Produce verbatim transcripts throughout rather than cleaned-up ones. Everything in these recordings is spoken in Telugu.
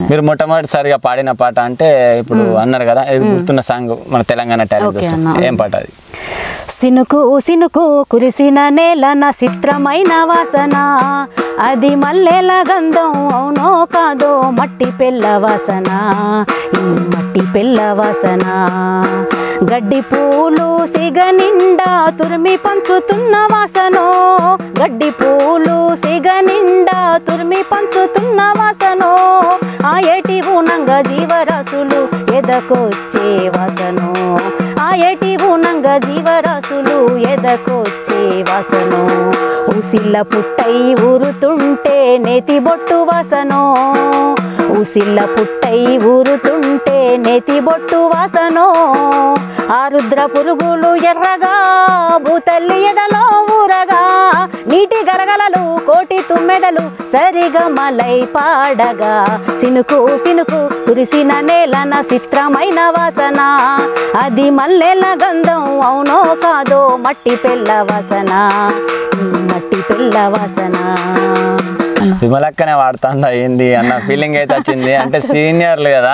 మీరు మొట్టమొదటిసారిగా పాడిన పాట అంటే ఇప్పుడు అన్నారు కదా ఇది గుర్తున్న సాంగ్ మన తెలంగాణ టాలెంట్ ఏం పాట అది? సినుకు సినుకు కురిసిన నేల నా చిత్రమైన వాసన అది మల్లెల గంధం అవునో కాదో మట్టి పెళ్ళ వాసన ఈ మట్టి పెళ్ళ వాసన గడ్డి పూలు సిగ నిండా తురిమి పంచుతున్న వాసనో గడ్డి పూలు సిగ నిండా తురిమి పంచుతున్న వాసనో ఆ ఏటి ఊనంగా జీవరాశులు ఎదకొచ్చే వాసనో ఆ ఏటి ఊనంగా జీవరాశులు ఎదకొచ్చే వాసనో ఉసిల్ల పుట్టై ఊరుతుంటే నేతి బొట్టు వాసనో ఉసిల్ల పుట్టై ఊరుతుంటే నేతి బొట్టు వాసనో ఆ రుద్ర పురుగులు ఎర్రగా భూతల్లి ఎదలో ఊరగా నీటి గలగలలు కోటి తుమ్మెదలు సరిగా మలై పాడగా సినుకు సినుకు కురిసిన నేల నా చిత్రమైన వాసన అది మల్లెల గంధం అవునో కాదో మట్టి పెళ్ళ వాసన ఈ మట్టి పెళ్ళ వాసన. విమలక్కనే వాడుతుందా ఏంది అన్న ఫీలింగ్ అయితే వచ్చింది. అంటే సీనియర్లు కదా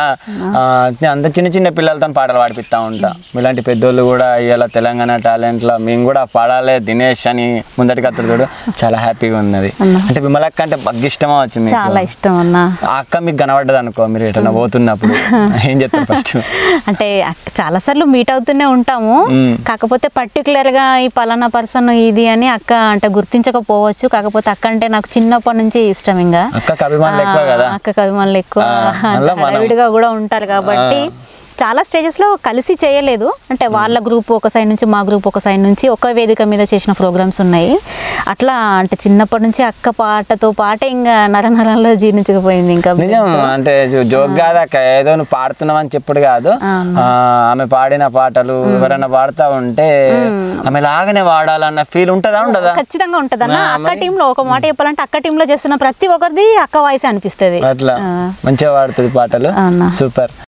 అంత చిన్న చిన్న పిల్లలతో పాటలు పాడిపిస్తూ ఉంటా. ఇలాంటి పెద్దోళ్ళు కూడా ఇవాళ తెలంగాణ టాలెంట్లో మేము కూడా పాడాలి దినేష్ అని ముందటికి అతడు చూడు చాలా హ్యాపీగా ఉన్నది. అంటే విమలక్క అంటే బాగా ఇష్టమా వచ్చింది? చాలా ఇష్టం అన్న. ఆ అక్క మీకు కనబడ్డది అనుకో మీరు ఎటన్నా పోతున్నప్పుడు ఏం చెప్తారు ఫస్ట్? అంటే చాలా సార్లు మీట్ అవుతూనే ఉంటాము, కాకపోతే పర్టికులర్ గా ఈ పలానా పర్సన్ ఇది అని అక్క అంటే గుర్తించకపోవచ్చు. కాకపోతే అక్క అంటే నాకు చిన్నప్పటి నుంచి ఇష్టం. ఇంకా అక్కకి అభిమానులు ఎక్కువ కదా, అక్కకి అభిమానులు ఎక్కువ హడావిడిగా కూడా ఉంటారు కాబట్టి చాలా స్టేజెస్లో కలిసి చేయలేదు. అంటే వాళ్ళ గ్రూప్ ఒక సైడ్ నుంచి మా గ్రూప్ ఒక సైడ్ నుంచి ఒక వేదిక మీద చేసిన ప్రోగ్రామ్స్ ఉన్నాయి. అట్లా అంటే చిన్నప్పటి నుంచి అక్క పాటతో పాటే ఇంకా నరనరంలో జీర్ణించకపోయింది. ఇంకా అంటే జోక్ కాదు అక్క, ఏదో నువ్వు పాడుతున్నావు అని చెప్పుడు కాదు. ఆమె పాడిన పాటలు ఎవరైనా పాడుతూ ఉంటే ఆమె లాగానే వాడాలన్న ఫీల్ ఉంటుందా ఉండదా? ఖచ్చితంగా ఉంటది అన్న. అక్క టీమ్ లో ఒక మాట చెప్పాలంటే అక్క టీమ్ లో చేస్తున్న ప్రతి ఒక్కరిది అక్క వాయిస్ అనిపిస్తుంది. అట్లా మంచిగా పాడుతుంది పాటలు. సూపర్.